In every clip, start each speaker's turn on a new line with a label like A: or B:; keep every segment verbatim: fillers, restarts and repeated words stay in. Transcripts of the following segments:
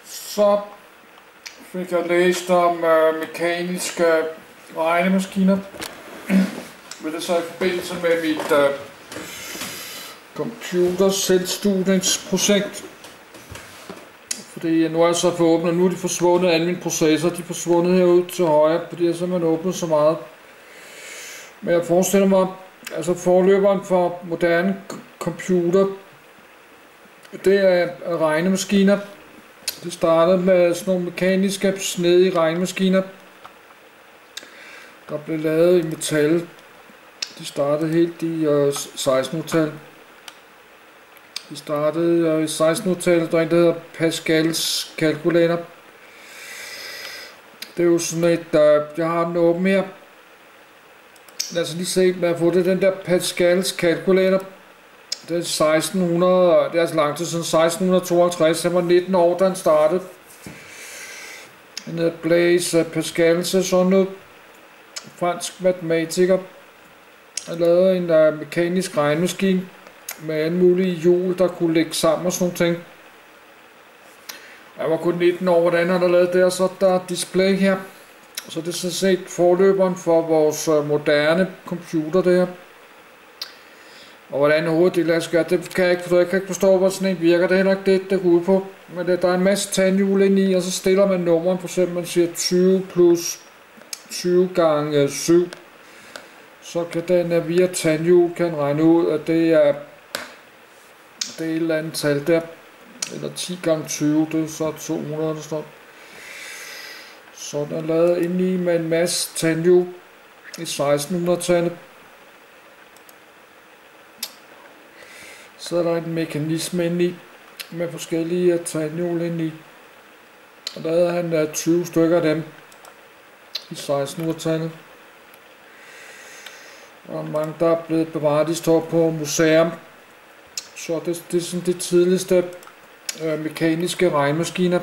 A: Så fik jeg læst om øh, mekaniske regnemaskiner. Med det så i forbindelse med mit øh, computer selvstudingsprojekt. Fordi nu er jeg så fået åbnet, nu er de forsvundet, alle mine processer, de er forsvundet herude til højre, fordi jeg simpelthen åbnet så meget. Men jeg forestiller mig, altså forløberen for moderne computer, det er regnemaskiner. Det startede med sådan nogle mekaniske snedige regnemaskiner, der blev lavet i metal. De startede helt i øh, sekstenhundredetallet. De startede øh, i sekstenhundredetallet, der er en, der hedder Pascals kalkulator. Det er jo sådan et, øh, jeg har den åben her. Lad os lige se, hvad jeg har fået. Det er den der Pascals kalkulator. Det er seksten hundrede, det er altså lang tid siden, seksten tooghalvtreds, han var nitten år, da han startede. Han hedder Blaise Pascal, så sådan noget fransk matematiker. Han lavede en uh, mekanisk regnemaskine med alle mulige hjul, der kunne lægge sammen og sådan nogle ting. Han var kun nitten år, hvordan han har lavet det, og så der er display her. Så det er så set forløberen for vores uh, moderne computer, det her. Og hvordan overhovedet det lader sig gøre, det kan jeg ikke forstå. Jeg kan ikke forstå, hvor sådan en virker. Det er heller ikke det, det går ud på. Men det, der er en masse tandhjul ind i, og så stiller man nummeren. For eksempel man siger tyve plus tyve gange syv. Så kan den via tandhjul kan regne ud, at det er, det er et eller andet tal der. Eller ti gange tyve, det er så to hundrede, der står. Så den er lavet ind i med en masse tandhjul i sekstenhundredetallet. Så er der en mekanisme inde i, med forskellige tandhjul inde i. Og der havde han tyve stykker af dem i sekstenhundredetallet. Og mange der er blevet bevaret, de står på museum. Så det, det er sådan de tidligste øh, mekaniske regnmaskiner.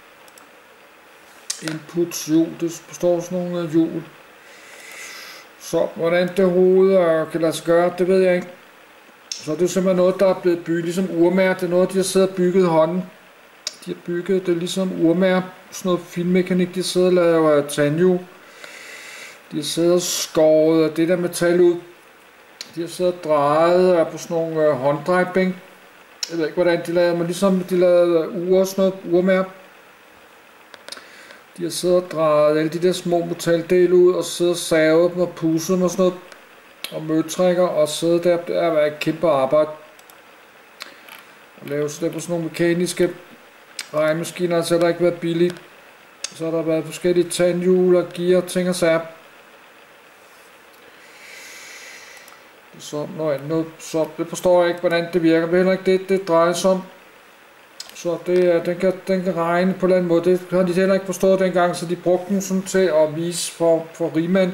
A: Input hjul, det består sådan nogle hjul. Så hvordan det overhovedet kan lade sig gøre, det ved jeg ikke. Så det er simpelthen noget, der er blevet bygget ligesom urmærker. Det er noget, de har siddet og bygget i hånden. De har bygget det ligesom urmærker. Sådan noget finmekanik, de har siddet og lavet tandhjul. De har siddet og skåret det der metal ud. De har siddet og drejet på sådan nogle øh, hånddrejbænk. Jeg ved ikke, hvordan de lavede, men ligesom de lavede ure og sådan noget urmærker. De har siddet og drejet alle de der små metaldele ud, og siddet og savet dem og pudset dem og sådan noget. Og møtrækker og sidde der, det er et kæmpe arbejde. Og lave så det på sådan nogle mekaniske regnemaskiner, så har der ikke været billigt. Så har der været forskellige tandhjul og gear og ting og sager. Så noget andet, så det forstår jeg ikke, hvordan det virker, men heller ikke det, det drejer sig om. Så det, den, kan, den kan regne på en eller anden måde, det har de heller ikke forstået dengang, så de brugte den sådan til at vise for, for rigmænd.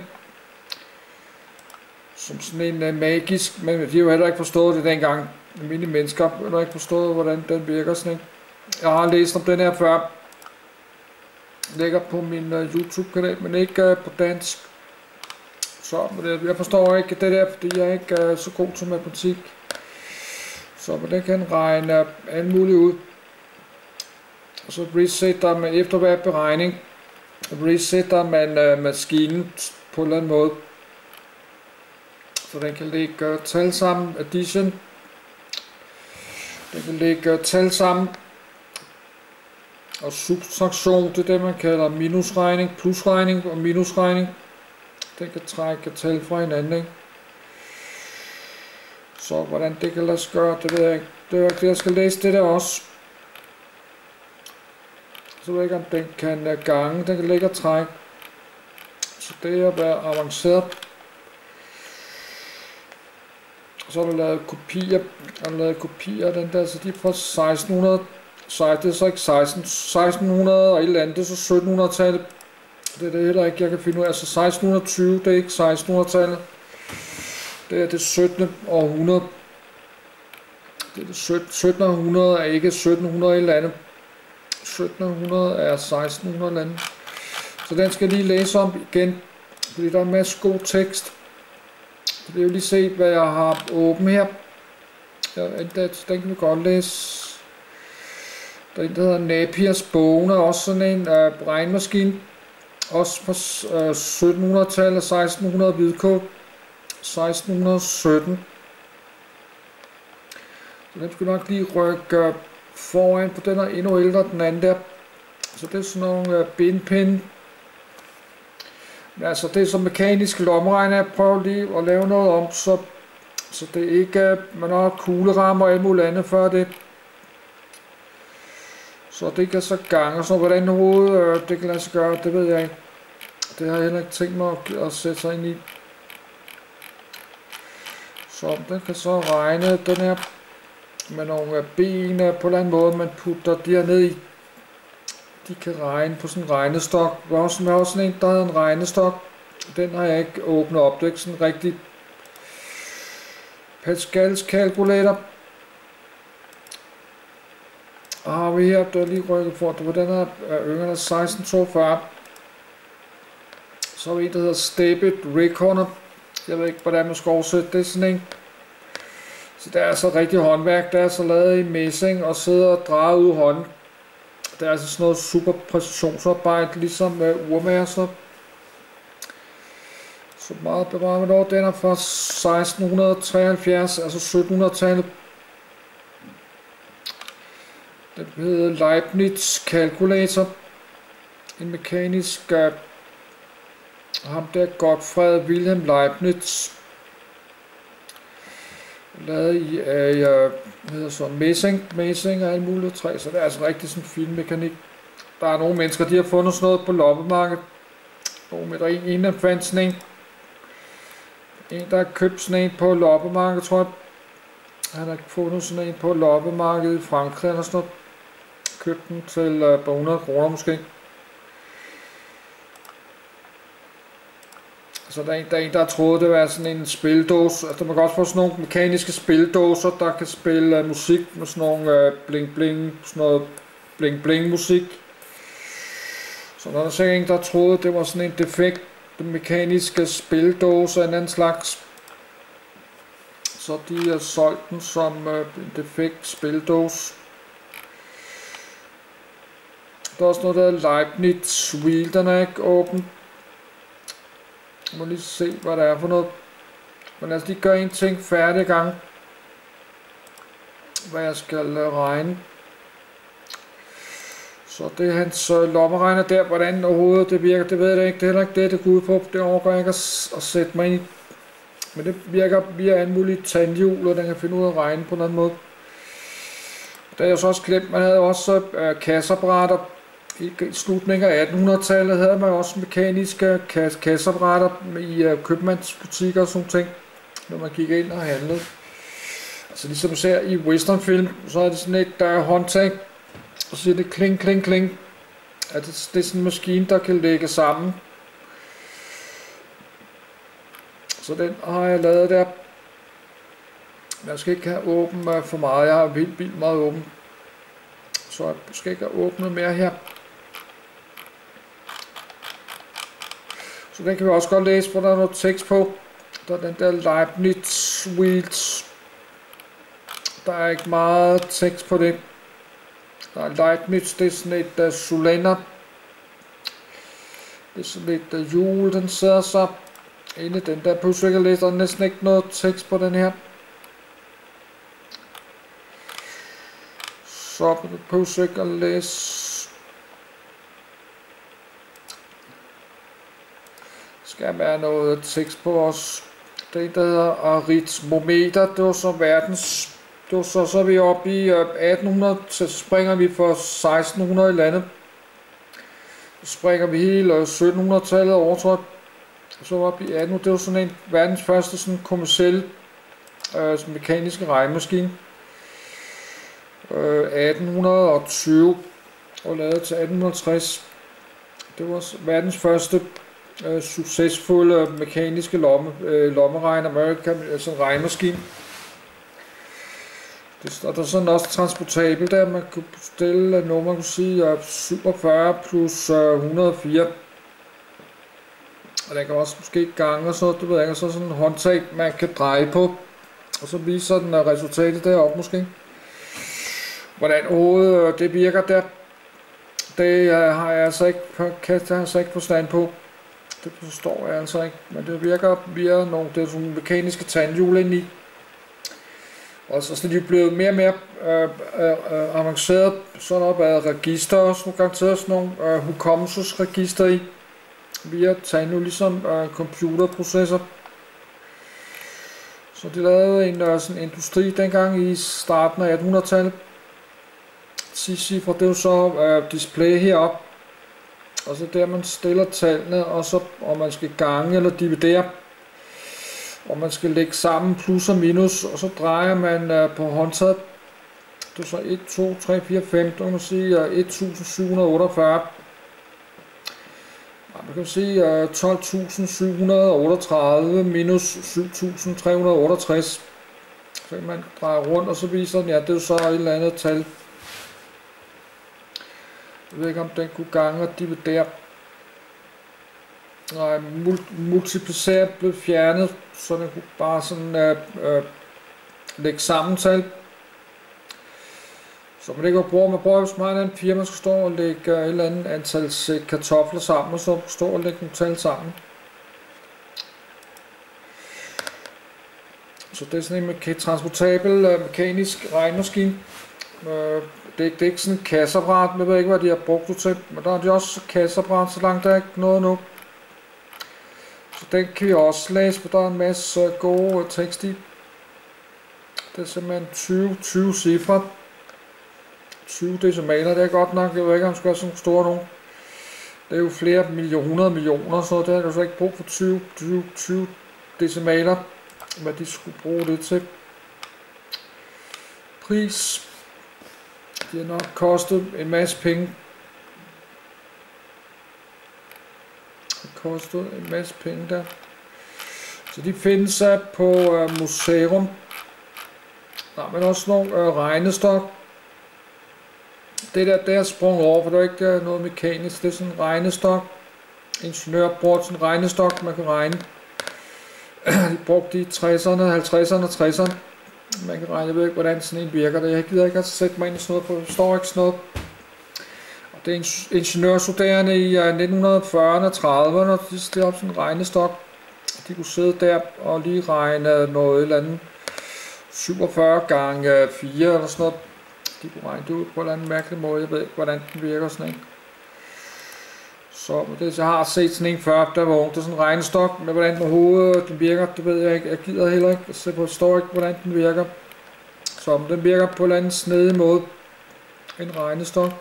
A: Som sådan en uh, magisk, men de har jo heller ikke forstået det dengang. Mine mennesker har heller ikke forstået, hvordan den virker sådan en. Jeg har læst om den her før. Ligger på min uh, YouTube-kanal, men ikke uh, på dansk. Så det, jeg forstår ikke det der, fordi jeg ikke er uh, så god til matematik. Så men den kan regne uh, alt muligt ud. Og så resetter man efter hver beregning. Resetter man uh, maskinen på en eller anden måde. Så den kan lægge uh, tal sammen, addition. Den kan lægge uh, tal sammen. Og subtraktion, det er det man kalder minusregning, plusregning og minusregning. Den kan trække tal fra hinanden, ikke? Så hvordan det kan lade sig gøre, det ved jeg ikke. Det er det, jeg skal læse det der også. Så ved jeg ikke, om den kan uh, gange, den kan lægge og trække. Så det er været avanceret. Så er der lavet kopier, der er lavet kopier af den der, så de er fra seksten hundrede, så det er så ikke seksten, seksten hundrede og et eller andet, det er så sytten hundrede-tallet. Det er det heller ikke, jeg kan finde ud af, altså seksten tyve, det er ikke seksten hundrede-tallet. Det er det syttende århundrede. Det er det syttende århundrede, er ikke sytten hundrede et eller andet. syttende århundrede er seksten hundrede eller andet. Så den skal jeg lige læse om igen, fordi der er en masse god tekst. Så det er jo lige se, hvad jeg har åbent her. Ja, den kan vi godt læse. Der er en, der hedder Napiers Bone, også sådan en øh, regnmaskine. Også fra øh, syttenhundredetallet, seksten hundrede hvidkål, seksten sytten. Så den skulle nok lige rykke øh, foran, på den er endnu ældre, den anden der. Så det er sådan nogle øh, benpinde. Men altså det er som mekanisk lommeregner, jeg prøver lige at lave noget om, så, så det ikke øh, man har kuglerammer og alt muligt andet før det. Så det kan så gange, så hvordan hovedet øh, det kan lade sig gøre, det ved jeg ikke. Det har jeg heller ikke tænkt mig at, at sætte sig ind i. Så den kan så regne den her med nogle ben på en eller anden måde, man putter de her ned i. De kan regne på sådan en regnestok. Der er også, der er også sådan en, der hedder en regnestok. Den har jeg ikke åbnet op. Det er ikke sådan en rigtig Pascals kalkulator. Og har vi her, der er lige rykket for, det var den her yngre seksten toogfyrre. Så er vi en, der hedder Stepit Recorder. Jeg ved ikke, hvordan man skal oversætte det, sådan en. Så det er altså rigtig håndværk, der er så lavet i messing og sidder og drejer ud hånden. Det er altså sådan noget super præcisionsarbejde, ligesom uh, urmager. Så. så meget bevarer man over. Den er fra seksten treoghalvfjerds, altså syttenhundredetallet. Den hedder Leibniz Calculator. En mekanisk uh, ham der Gottfried Wilhelm Leibniz. Lavet i af uh, hedder så messing, messing og alt muligt træ, så det er altså rigtig sådan fin mekanik. Der er nogle mennesker, de har fundet sådan noget på loppemarkedet. Og med der en, en af fandt sådan en. En, der har købt sådan en på loppemarkedet, tror jeg. Han har fundet sådan en på loppemarkedet i Frankrig eller sådan noget. Købt den til uh, hundrede kroner måske. Så der er en, der, er en, der har troet, det var sådan en spildåse. Altså, man kan også få sådan nogle mekaniske spildåser, der kan spille uh, musik med sådan nogle uh, bling bling, sådan noget bling bling musik. Så der er så en, der troede, det var sådan en defekt mekaniske spildåse af en anden slags. Så de har solgt den som uh, en defekt spildåse. Der er også noget, der hedder Leibniz Wheel, den er ikke åben. Jeg må lige se, hvad der er for noget. Men lad os lige gøre en ting færdig i gang. Hvad jeg skal regne. Så det er hans øh, lommeregner der. Hvordan overhovedet det virker, det ved jeg ikke. Det er heller ikke det, det går ud på. Det overgår jeg ikke at, at sætte mig ind i. Men det virker via en mulig tandhjul, og den kan finde ud af at regne på en anden måde. Der er jeg så også glemt, man havde også øh, kasseapparater. I slutningen af attenhundredetallet havde man også mekaniske kasseapparater i uh, købmandsbutikker og sådan ting, når man gik ind og handlede. Altså ligesom man ser i westernfilm, så er det sådan et uh, håndtag, og så siger det kling, kling, kling. At det, det er sådan en maskine, der kan lægge sammen. Så den har jeg lavet der. Men jeg skal ikke have åben uh, for meget, jeg har vildt, vildt meget åben. Så jeg skal ikke have åbnet mere her. Så den kan vi også godt læse, hvor der er noget tekst på. Der er den der Leibniz Wheels. Der er ikke meget tekst på det. Der er Leibniz, det er sådan et uh, cylinder. Det er sådan et uh, hjul, den sidder så inde i den der. Pludselig ikke at læse, der er næsten ikke noget tekst på den her. Så pludselig ikke at læse. Skal være noget tekst på os. Det der hedder aritmometer, det var så verdens, det var så, så er vi oppe i atten hundrede, så springer vi for seksten hundrede i landet. Så springer vi hele syttenhundredetallet over, tror jeg. Så oppe i atten hundrede, det var sådan en verdens første sådan kommercielle øh, mekaniske regnmaskine. Øh, atten tyve og lavet til atten tres. Det var verdens første Uh, succesfulde uh, mekaniske lomme, uh, lommeregner, American, altså en regnmaskine. Det, og der er sådan også transportabel der, man kunne stille uh, noget, man kunne sige uh, syvogfyrre plus uh, et hundrede og fire. Og der kan også måske gange og så, du ved ikke, så sådan en håndtag, man kan dreje på. Og så viser den uh, resultatet deroppe måske. hvordan overhovedet det virker der, det har jeg altså ikke, kan jeg altså ikke forstand på. Det forstår jeg altså ikke, men det virker via nogle, det er sådan mekaniske tandhjul ind i. Og så er de blevet mere og mere øh, øh, avanceret, så er der været register også, nogle garanteret sådan nogle øh, hukommelsesregister i, via tandhjul, ligesom øh, computerprocessor. Så de lavede en øh, sådan industri dengang i starten af attenhundredetallet. Sidste cifre, det er jo så øh, display heroppe. Og så der man stiller tallene, og så om man skal gange eller dividere, og man skal lægge sammen plus og minus, og så drejer man øh, på håndtaget. Det er så et, to, tre, fire, fem, det kan man sige øh, et tusind syv hundrede otteogfyrre. Ja, man kan sige øh, tolv tusind syv hundrede otteogtredive minus syv tusind tre hundrede otteogtres. Så kan man dreje rundt, og så viser den, ja, det er jo så et eller andet tal. Jeg ved ikke om den kunne gange og dividere. Nej, multiplicere blev fjernet, så den kunne bare sådan øh, øh, lægge sammental. Så man ikke bruger, man bruger, hvis man har en firma, man skal stå og lægge et eller andet antal sæk kartofler sammen, og så stå og lægge nogle tal sammen. Så det er sådan en transportabel øh, mekanisk regnmaskine. Øh, Det er, det er ikke sådan en kasseapparat, jeg ved ikke hvad de har brugt det til, men der er de også kasseapparat, så langt der er ikke noget nu. Så den kan vi også læse, for der er en masse gode tekst i. Det er simpelthen tyve, tyve cifre. tyve decimaler, det er godt nok, jeg ved ikke om det skal være sådan store nogen. Det er jo flere millioner, hundrede millioner, så det er jo så ikke brug for tyve, tyve, tyve decimaler, hvad de skulle bruge det til. Pris. De har nok kostet en masse penge. Det kostede en masse penge der. Så de findes sig på uh, museum. Der er men også nogle uh, regnestok. Det der, der er sprunget over, for der er ikke uh, noget mekanisk. Det er sådan en regnestok. Ingeniør bruger sådan en regnestok, man kan regne. De brugte de i tresserne, halvtredserne og tresserne. Man kan regne, jeg ved ikke hvordan sådan en virker. Jeg gider ikke at sætte mig ind i sådan noget, for jeg forstår ikke sådan noget. Og det er ingeniørstuderende i nitten fyrrerne og trediverne, og de stod op sådan en regnestok. De kunne sidde der og lige regne noget eller andet syvogfyrre gange fire eller sådan noget. De kunne regne det ud på en eller anden mærkelig måde. Jeg ved ikke hvordan den virker sådan en. Så det, jeg har set sådan en før, der var ung, det er sådan en regnestok, men hvordan den hovedet den virker, det ved jeg ikke. Jeg gider heller ikke, jeg forstår ikke, hvordan den virker. Så den virker på en eller anden snedig måde. En regnestok.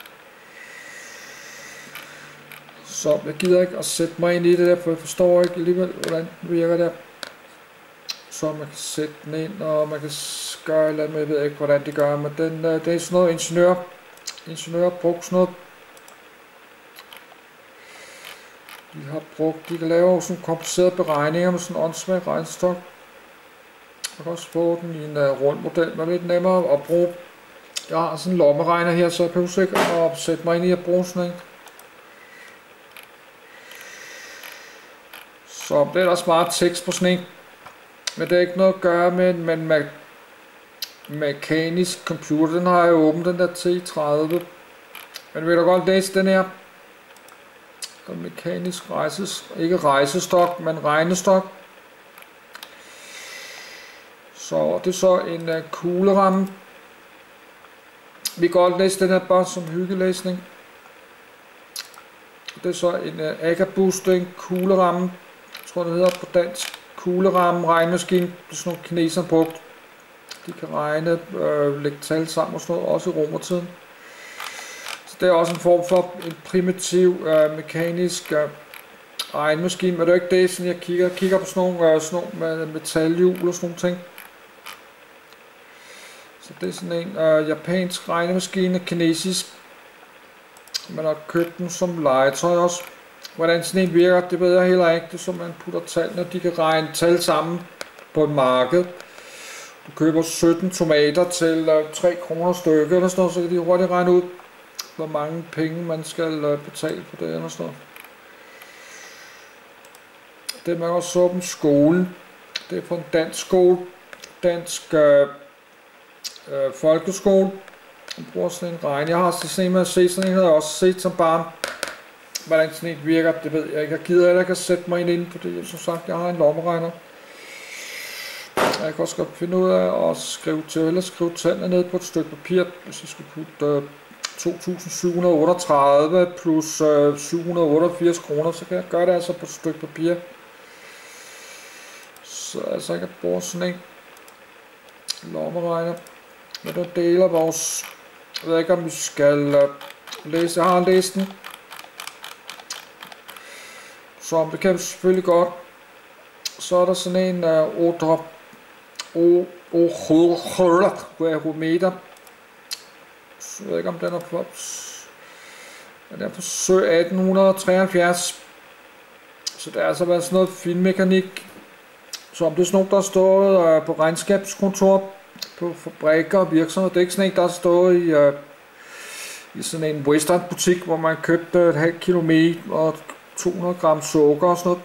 A: Så jeg gider ikke at sætte mig ind i det der, for jeg forstår ikke alligevel, hvordan den virker der. Så man kan sætte den ind, og man kan gøre et eller andet, men jeg ved ikke, hvordan det gør. Men den, det er sådan noget ingeniør. Ingeniør brugt sådan noget. De har brugt, de kan lave sådan komplicerede beregninger med sådan en åndssvag regnestok. Man kan også få den i en uh, rund model, men lidt nemmere at bruge. Jeg har sådan en lommeregner her, så jeg kan huske at sætte mig ind i at bruge sådan en. Så det er der smart tekst på sådan en. Men det er ikke noget at gøre med en med, med mekanisk computer. Den har jeg åbent, den der T tredive. Men vil du godt læse den her? Mekanisk rejses, ikke rejsestok, men regnestok. Så det er så en uh, kugleramme. Vi kan godt læse den her bare som hyggelæsning. Det er så en uh, Agabus, det er en kugleramme. Jeg tror det hedder på dansk. Kugleramme, regnmaskine. Det er sådan nogle kinesere brugt. De kan regne, øh, lægge tal sammen og sådan noget, også i romertiden. Det er også en form for en primitiv øh, mekanisk øh, regnmaskine, men det er ikke det, sådan jeg kigger, kigger på sådan nogle, øh, sådan nogle med metalhjul og sådan nogle ting. Så det er sådan en øh, japansk regnemaskine, kinesisk. Man har købt den som legetøj også. Hvordan sådan en virker, det ved jeg heller ikke. Det er som man putter tallene, de kan regne tal sammen på et marked. Du køber sytten tomater til øh, tre kroner stykke eller sådan noget, så kan de hurtigt regne ud, hvor mange penge man skal betale på det eller sådan noget. Det er man også så på skolen. Det er fra en dansk skole. Dansk øh, øh, folkeskole. Jeg bruger sådan en regn. Jeg har sådan en med at se, sådan en havde jeg også set som barn. Hvordan sådan en virker, det ved jeg ikke. Jeg gider heller ikke at sætte mig ind inden, fordi som sagt, jeg har en lommeregner. Jeg kan også godt finde ud af at skrive til, eller skrive tallene ned på et stykke papir, hvis jeg skulle putte uh, to tusind syv hundrede otteogtredive plus uh, syv hundrede otteogfirs kroner, så kan jeg gøre det altså på et stykke papir. Så altså jeg kan bruge sådan en lommeregner, med den deler vores, jeg ved ikke om vi skal uh, læse, jeg har læst den, så det kan vi selvfølgelig godt. Så er der sådan en uh, odrop og meter. Jeg ved ikke om den er på, den er på sø atten treoghalvfjerds. Så det er altså været sådan noget finmekanik. Så om det er sådan noget, der har stået uh, på regnskabskontor, på fabrikker og virksomheder. Det er ikke sådan en, der har stået i, uh, i sådan en western butik, hvor man købte et halvt kilo mel og to hundrede gram sukker og sådan noget.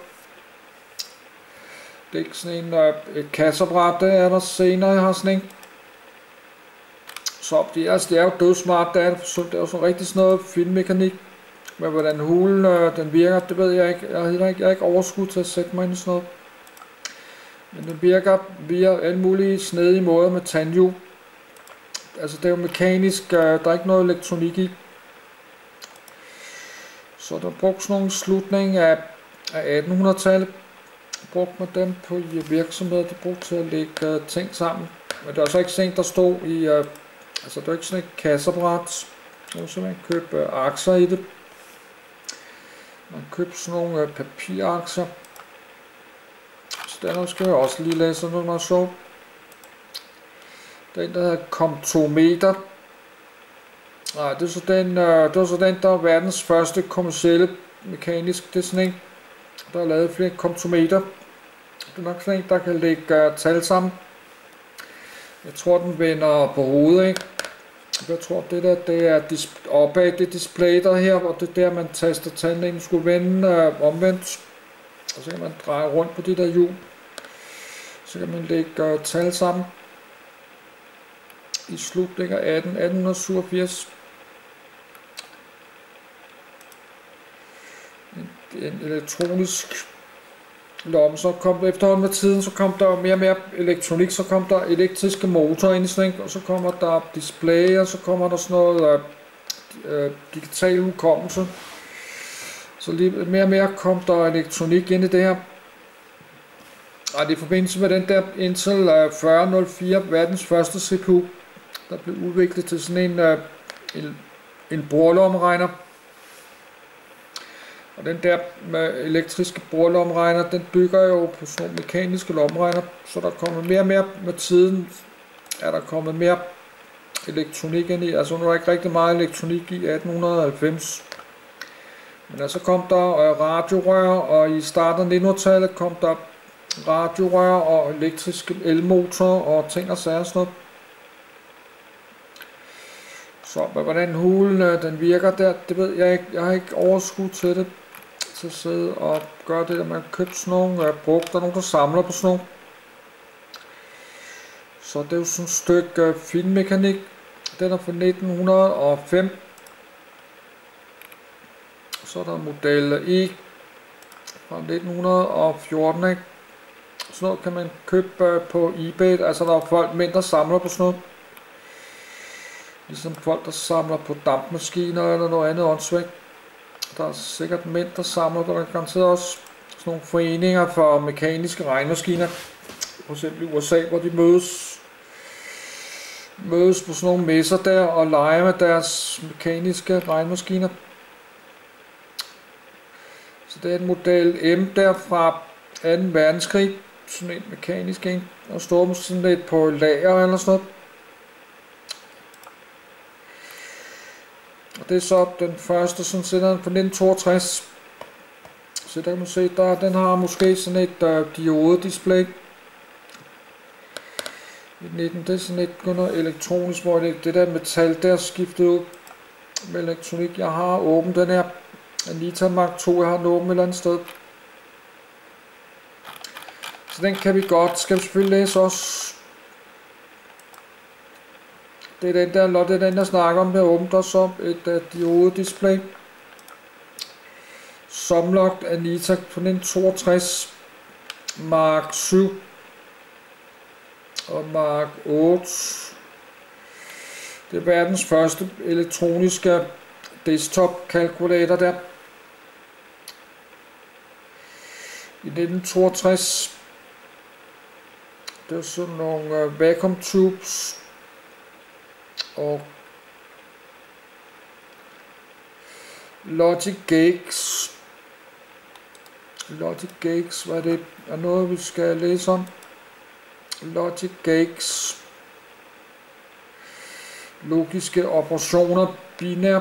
A: Det er ikke sådan en øh, et kasseapparat, det er der senere, jeg har sådan en. Så det er, altså, det er jo dødsmart, det er, det er jo sådan rigtig sådan noget finmekanik. Men hvordan hulen øh, den virker, det ved jeg ikke. Jeg har ikke, jeg har ikke overskud til at sætte mig ind i sådan noget. Men den virker via alle mulige snedige måder med tandhjul. Altså det er jo mekanisk, øh, der er ikke noget elektronik i. Så der er brugt sådan nogle slutning af, af attenhundredetallet. Brugte man dem på virksomheder, de brugte til at lægge uh, ting sammen. Men det er altså ikke sådan, der stod i, uh, altså det er ikke sådan et kasseapparat. Man kan simpelthen købe uh, aktier i det. Man købte sådan nogle uh, papiraktier. Så der skal jeg også lige læse noget, der så. Den der hedder Comptometer. Nej, det er så den, uh, det var så den, der er verdens første kommercielle mekanisk. Det er sådan en, der er lavet flere Comptometer. Det er nok sådan en, der kan lægge uh, tal sammen. Jeg tror, den vender på hovedet, ikke? Jeg tror, det der, det er opad det display der her, og det er der, man taster tallene ind. Skulle vende uh, omvendt. Og så kan man dreje rundt på de der hjul. Så kan man lægge uh, tal sammen. I slutningen af atten syvogfirs. En, en elektronisk lomme, så kom der efterhånden med tiden, så kom der mere og mere elektronik, så kom der elektriske motorer ind i sådan, og så kommer der display, og så kommer der sådan noget øh, digital hukommelse. Så lige mere og mere kom der elektronik ind i det her. Og det er i forbindelse med den der Intel øh, fyrre nul fire, verdens første C P U, der blev udviklet til sådan en, øh, en, en bordlommeregner. Og den der med elektriske bordlommeregner, den bygger jo på sådan nogle mekaniske lommeregner, så der kommer mere og mere med tiden, er der kommet mere elektronik ind i. Altså nu er der ikke rigtig meget elektronik i atten halvfems. Men altså kom der øh, radiorør, og i starten af nittenhundredetallet kom der radiorør og elektriske elmotorer og ting og sager sådan noget. Så hvordan hulen den virker der, det ved jeg ikke. Jeg har ikke overskud til det, til at sidde og gøre det, at man køber sådan nogle, jeg har brugt, der er nogen, der samler på sådan nogle. Så det er jo sådan et stykke uh, finmekanik. Den er fra nitten hundrede fem. Så er der model E fra nitten fjorten, ikke? Sådan noget kan man købe uh, på eBay, altså der er folk mænd, der samler på sådan noget. Ligesom folk, der samler på dampmaskiner eller noget andet åndssvagt. Der er sikkert mænd, der samler, der er garanteret også sådan nogle foreninger for mekaniske regnmaskiner. For eksempel i U S A, hvor de mødes, mødes på sådan nogle messer der og leger med deres mekaniske regnmaskiner. Så det er en model M der fra anden verdenskrig. Sådan en mekanisk en. Og står måske sådan lidt på lager eller sådan noget. Og det er så den første, sådan set på nitten toogtres. Så der kan man se, der, den har måske sådan et uh, diode-display. nitten, det er sådan et noget elektronisk, hvor det, det der metal der er skiftet ud med elektronik. Jeg har åbent den her Anita Mark to, jeg har den åben et eller andet sted. Så den kan vi godt, skal vi selvfølgelig læse også. Det er den der, det er den, der snakker om, der åbner så et uh, diode-display. Somlocked Anita på nitten toogtres, Mark syv og Mark otte. Det er verdens første elektroniske desktop kalkulator der. I nitten toogtres, det er sådan nogle uh, vacuum tubes og Logic Gates. Logic Gates, hvad er det? Er noget vi skal læse om? Logic Gates. Logiske operationer, binær.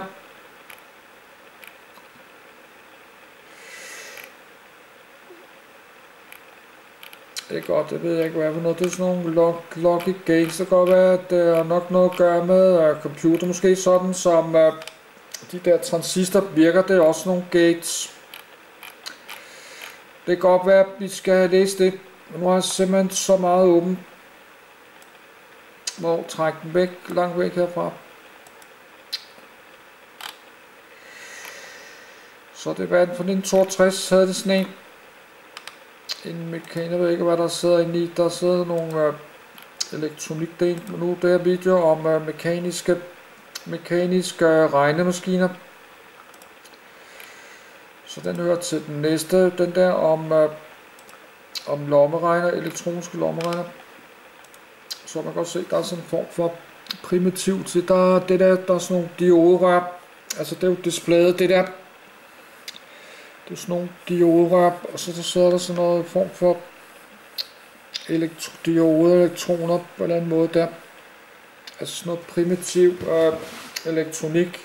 A: Det er godt, det ved jeg ikke hvad for noget. Det er sådan nogle log Logic Gates. Det kan godt være, at det har nok noget at gøre med uh, computer. Måske sådan som uh, de der transistor virker. Det er også nogle gates. Det kan godt være, at vi skal have læst det. Men nu har jeg simpelthen så meget åben. Hvor trække den væk, langt væk herfra. Så det var den fra nitten toogtres, havde det sådan en. En mekanik, jeg ved ikke hvad der sidder inde i. Der sidder nogle uh, elektronikdel. Men nu det her video om uh, mekaniske, mekaniske uh, regnemaskiner. Så den hører til den næste, den der om, uh, om lommeregner, elektroniske lommeregner. Så man kan godt se, der er sådan en form for primitiv til. Der, det der, der er sådan nogle dioderør. Altså det er jo displayet, det der. Det er sådan nogle dioderør, og så, så sidder der sådan noget form for elektro dioder, elektroner på en eller anden måde der. Altså sådan noget primitiv øh, elektronik.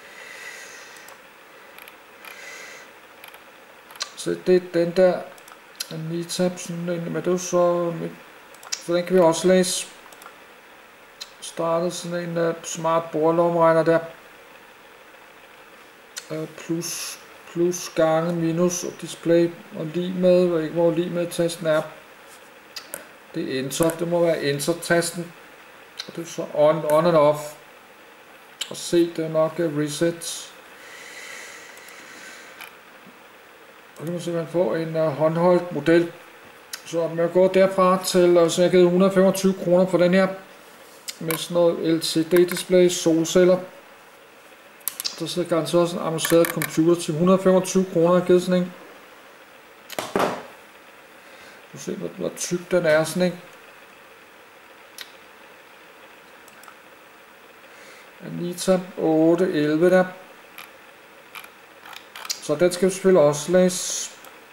A: Så det er den der Anita, sådan en, men det er jo så, så den kan vi også læse. Startede sådan en uh, smart bordlomregner der. Uh, plus, plus gange, minus og display og lige med, jeg ved ikke hvor lige med tasten er. Det er enter, det må være enter-tasten. Og det er så on, on and off. Og se, det er nok uh, reset. Og det må simpelthen få en uh, håndholdt model. Så jeg går derfra til, uh, så jeg har givet et hundrede og femogtyve kroner for den her. Med sådan noget L C D display, solceller. Der sidder garanteret også en avanceret computer til et hundrede og femogtyve kroner, jeg har givet sådan en. Du ser, hvor, hvor tyk den er sådan en. Anita otte elleve der. Så den skal vi selvfølgelig også læse.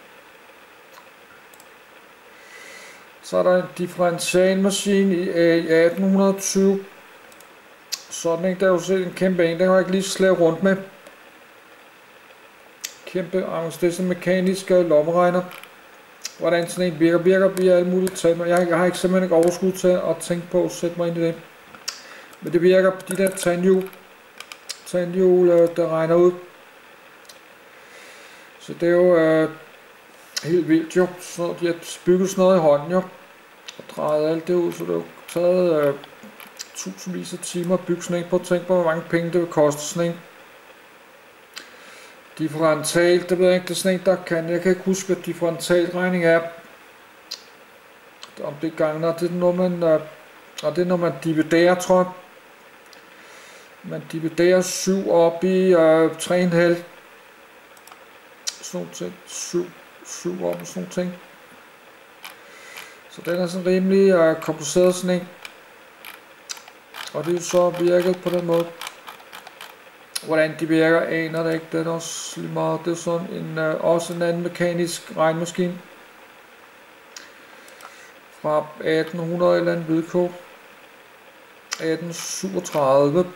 A: Så er der en differentialmaskine i atten tyve. Sådan en, der er jo set en kæmpe en, den har jeg ikke lige slævet rundt med. Kæmpe angst, det er sådan en mekanisk lommeregner. Hvordan sådan en virker, virker via alle mulige tal. Jeg, jeg har ikke simpelthen ikke overskud til at tænke på at sætte mig ind i det. Men det virker på de der tandhjul. Tandhjul, der regner ud. Så det er jo øh, helt vildt jo. Så de har bygget sådan noget i hånden jo. Og drejet alt det ud, så det har jo taget øh, tusindvis af timer at bygge sådan en. Prøv at tænke på, hvor mange penge det vil koste sådan en. Differential, det ved jeg ikke, det er sådan en, der kan. Jeg kan ikke huske, hvad differentialregning er. Om det er gange, det er når man, øh, og det er når man dividerer, tror jeg. Man dividerer syv op i øh, tre komma fem. Sådan nogle ting. syv, syv op og sådan nogle ting. Så den er sådan rimelig øh, kompliceret sådan en. Og det er jo så virket på den måde. Hvordan de virker, aner det ikke. Det er også lige meget. Det er sådan en, øh, også en anden mekanisk regnmaskine. Fra atten hundrede eller en vedkog. atten syvogtredive.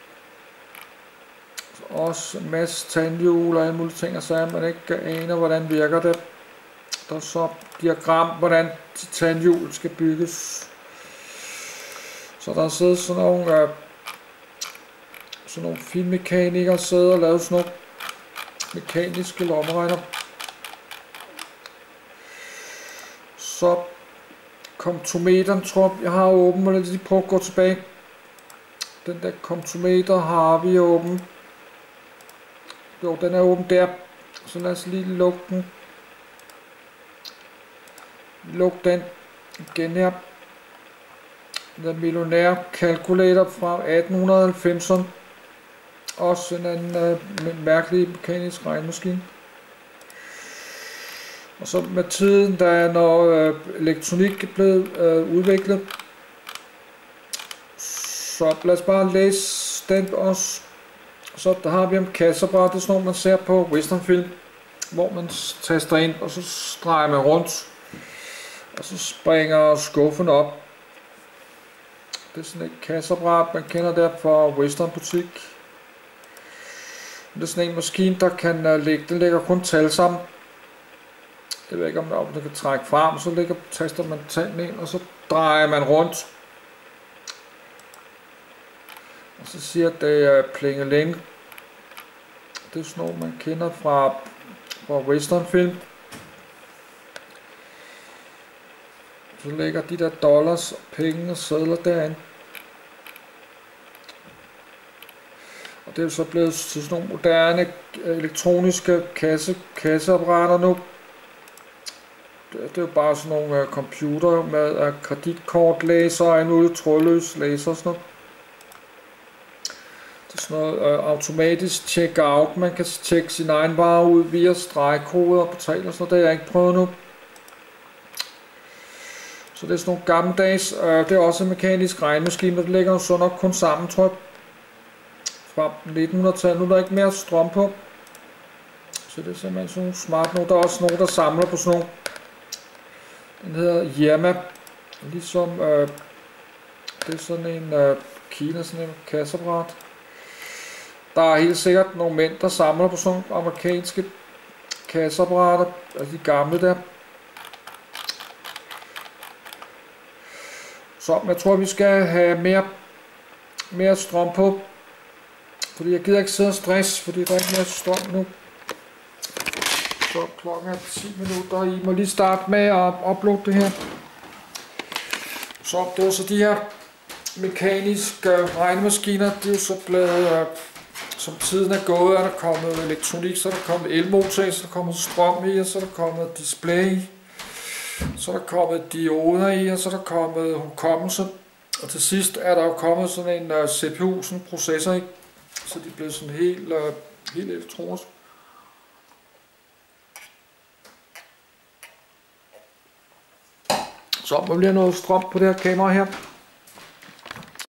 A: Også en masse tandhjul og alle mulige ting, og så er man ikke aner, hvordan virker det. Der er så diagram, hvordan tandhjul skal bygges. Så der sidder sådan nogle, øh, sådan nogle finmekanikere, sidder og laver sådan nogle mekaniske lommeregner. Så komptometeren, tror jeg, jeg har åben, og lige prøve at gå tilbage. den der komtometer har vi åben. Jo, den er åben der. Så lad os lige lukke den. Luk den igen her. Den millionær calculator fra atten halvfemserne. Også en anden øh, mærkelig mekanisk regnmaskine. Og så med tiden, da når øh, elektronik er blevet øh, udviklet, så lad os bare læse den også. Så der har vi om kasseapparat, det er sådan noget, man ser på westernfilm, hvor man taster ind, og så streger man rundt, og så springer skuffen op. Det er sådan et kasseapparat, man kender der fra westernbutik. Det er sådan en maskine, der kan uh, lægge, den lægger kun tal sammen. Jeg ved ikke, om den kan trække frem, så lægger, taster man tanden ind, og så drejer man rundt. Og så siger det uh, plingeling. Det er sådan noget, man kender fra, fra westernfilm. Så lægger de der dollars, penge og sedler derinde. Og det er så blevet til sådan nogle moderne elektroniske kasse, kasseapparater nu. Det, det er jo bare sådan nogle uh, computer med uh, kreditkortlæser og en ude trådløs læser og sådan noget. Det er sådan noget uh, automatisk check-out. Man kan tjekke sin egen vare ud via stregkoder og betale og sådan noget. Det har jeg ikke prøvet nu. Så det er sådan nogle gammeldags. Uh, det er også en mekanisk regnmaskine, der ligger jo så nok kun sammen, tror jeg. Fra nitten hundrede-tallet. Nu er der ikke mere strøm på. Så det er simpelthen sådan nogle smart nu. Der er også nogen, der samler på sådan nogle. Den hedder Yama. Ligesom øh, det er sådan en øh, Kina, sådan en kasseapparat. Der er helt sikkert nogle mænd, der samler på sådan nogle amerikanske kasseapparater. Altså de gamle der. Så jeg tror, vi skal have mere, mere strøm på. Fordi jeg gider ikke sidde og stress, fordi der er ikke mere strøm nu. Så klokken er ti minutter, I må lige starte med at uploade det her. Så det var så de her mekaniske regnemaskiner, de er jo så blevet, som tiden er gået, er der kommet elektronik, så er der kommet elmotor, så er der kommet strøm i, og så er der kommet display, så er der kommet dioder i, og så er der kommet hukommelse, og til sidst er der jo kommet sådan en C P U, sådan en processor i, så de er blevet sådan helt, helt elektronisk. Så må vi lige have noget strøm på det her kamera her.